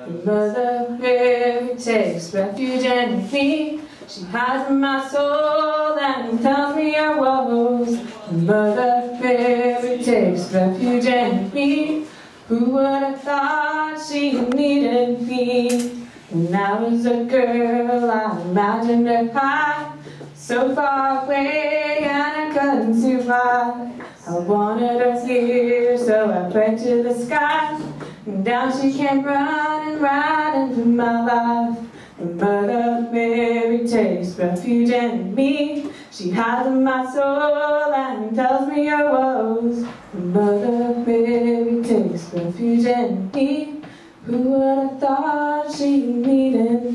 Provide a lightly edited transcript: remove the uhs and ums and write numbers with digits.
Mother Mary takes refuge in me. She hides in my soul and tells me her woes. Mother Mary takes refuge in me. Who would have thought she needed me? When I was a girl, I imagined her high, so far away and I couldn't survive. I wanted her here, so I prayed to the sky, and down she came running right into my life. And Mother Mary takes refuge in me. She hides in my soul and tells me her woes. And Mother Mary takes refuge in me. Who would have thought she needed